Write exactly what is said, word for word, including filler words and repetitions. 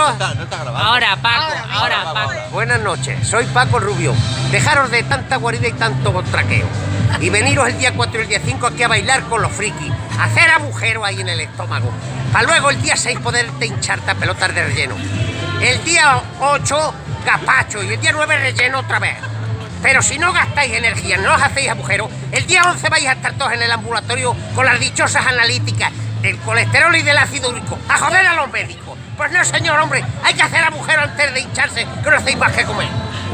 No está, no está grabando. Ahora, Paco, ahora, ahora, ahora Paco. ahora. Buenas noches, soy Paco Rubio. Dejaros de tanta guarida y tanto traqueo. Y veniros el día cuatro y el día cinco aquí a bailar con los frikis. A hacer agujeros ahí en el estómago. Para luego el día seis poderte hincharte a pelotas de relleno. El día ocho, gazpacho. Y el día nueve, relleno otra vez. Pero si no gastáis energía, no os hacéis agujeros, el día once vais a estar todos en el ambulatorio con las dichosas analíticas del colesterol y del ácido úrico. ¡A joder a los médicos! Pues no, señor, hombre, hay que hacer agujeros antes de hincharse, que no hacéis más que comer.